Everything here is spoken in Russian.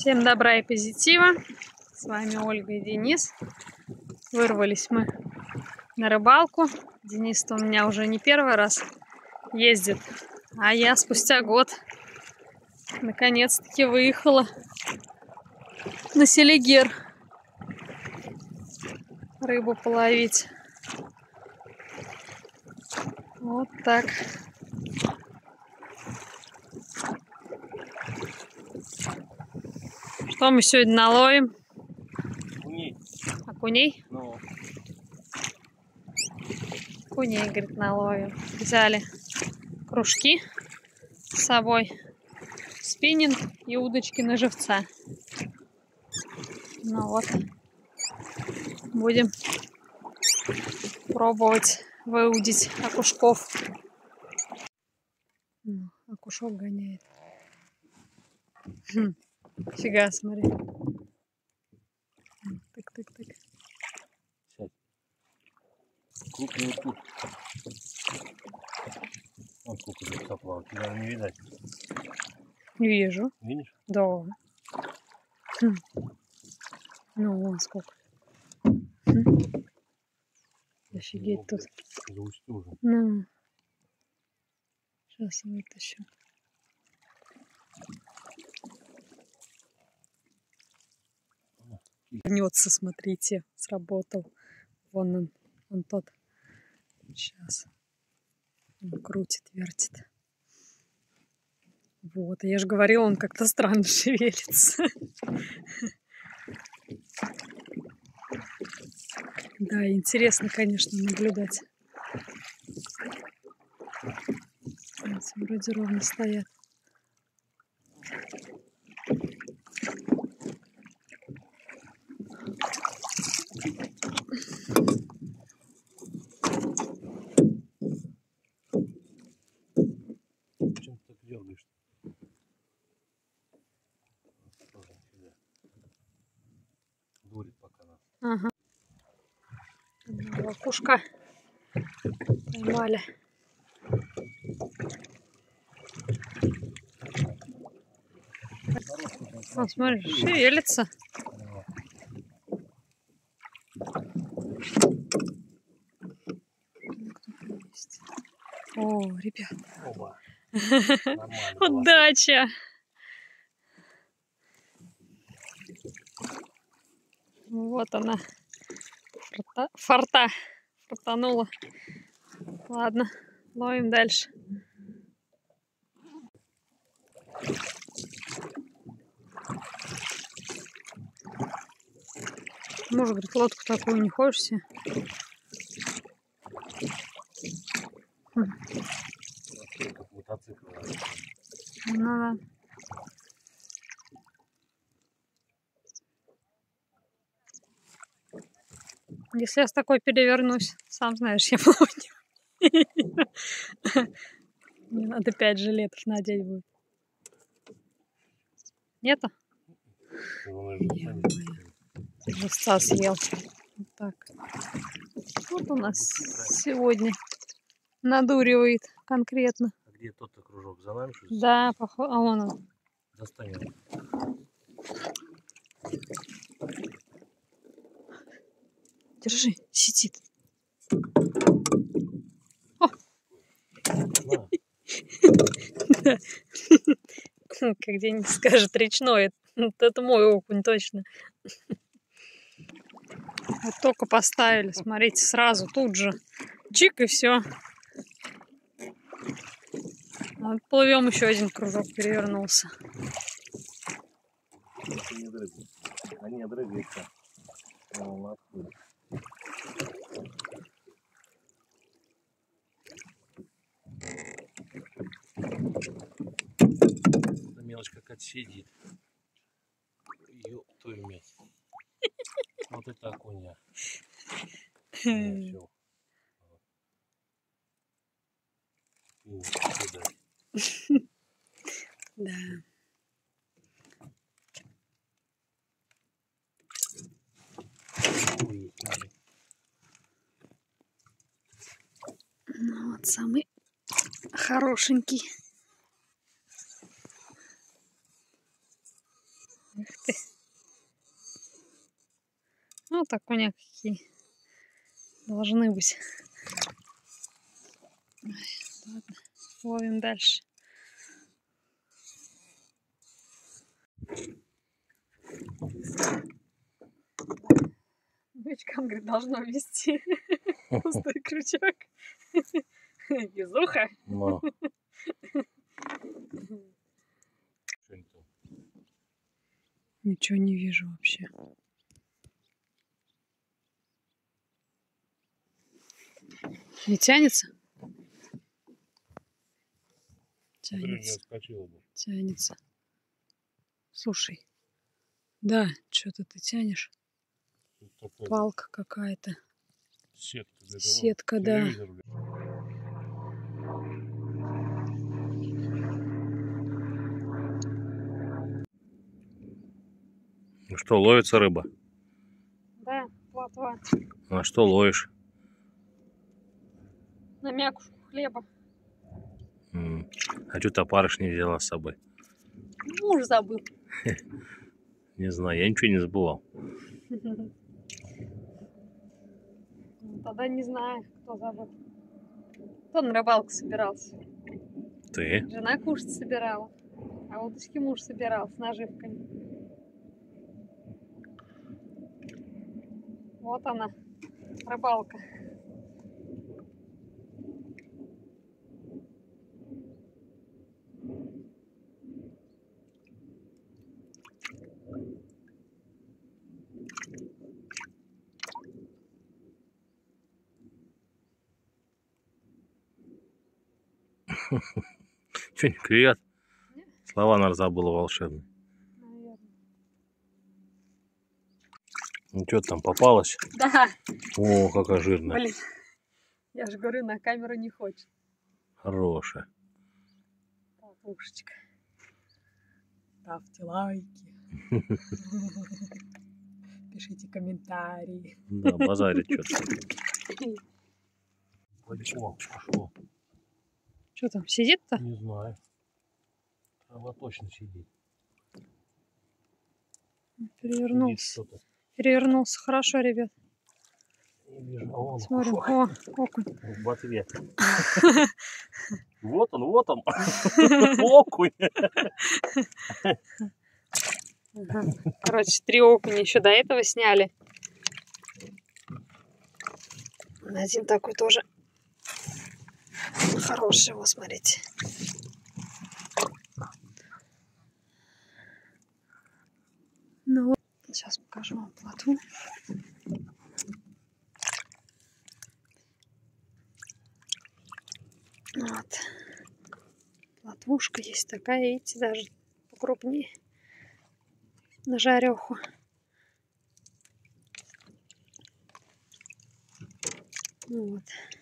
Всем добра и позитива. С вами Ольга и Денис. Вырвались мы на рыбалку. Денис-то у меня уже не первый раз ездит, а я спустя год наконец-таки выехала на Селигер рыбу половить. Вот так. Что мы сегодня наловим? Окуней. Окуней? Ну. Окуней, говорит, наловим. Взяли кружки с собой, спиннинг и удочки на живца. Ну вот, будем пробовать выудить окушков. Окушок гоняет. Фига, смотри. Тык-тык-тык. Крупный тут. Вот сколько здесь соплавок. Тебя не видать. Вижу. Видишь? Да. Ну, вон сколько. Офигеть тут. Заустюжен. Ну. Сейчас вытащу. Вернется, смотрите, сработал. Вон он тот. Сейчас. Он крутит, вертит. Вот, я же говорила, он как-то странно шевелится. Да, интересно, конечно, наблюдать. Вроде ровно стоят. Чем ты так дергаешь? Дурит пока нас. Ага. Окушка поймали. О, смотри, шевелится. О, ребят. Оба. Удача. Вот она. Фартанула. Ладно, ловим дальше. Может, говорит, лодку такую не хочешь себе? Ну да. Если я с такой перевернусь, сам знаешь, я помню. Мне надо 5 жилетов надеть будет. Нету? Живца съел. Вот так. Вот у нас сегодня надуривает конкретно. А где тот-то кружок? За нами, что ли? Да, похоже. А вон он. Достанем. Держи, сидит. О! Как где-нибудь скажет речной. Это мой окунь точно. Вот только поставили, смотрите, сразу тут же. Чик и все. Плывем, еще один кружок перевернулся. Они дрыгаются. Эта мелочь как отсидит. Ёб твою мать. Вот это окуня. Все. Да. Ну вот самый хорошенький. Ух ты. Ну, так у меня какие должны быть. Ой, ладно, ловим дальше. Бычкам, говорит, должно вести пустой крючок. Везуха. Ничего не вижу вообще. Не тянется? Тянется. Тянется. Слушай. Да, что-то ты тянешь. Палка какая-то. Сетка, да. Ну что, ловится рыба? Да, плотва. А что ловишь? На мякушку хлеба. А что опарыш не взяла с собой? Муж забыл. Не знаю, я ничего не забывал. Тогда не знаю, кто забыл. Кто на рыбалку собирался? Ты? Жена кушать собирала. А удочки муж собирал с наживками. Вот она, рыбалка. Что, не клюет? Слова, наверное, забыла волшебные. Наверное. Ну что там, попалась? Да. О, какая жирная. Блин, я же говорю, на камеру не хочет. Хорошая. Пушечка. Ставьте лайки. Пишите комментарии. Да, базарит что-то. О, пошло. Что там, сидит-то? Не знаю. Трава точно сидит. Перевернулся. Перевернулся. Хорошо, ребят. Не вижу. А вон, смотрим. О, окунь. в ответ. Вот он, вот он. Окунь. Короче, 3 окуня еще до этого сняли. Один такой тоже хороший, вот смотрите. Ну вот, сейчас покажу вам плотву. Вот. Плотвушка есть такая, видите, даже покрупнее. На жареху. Вот.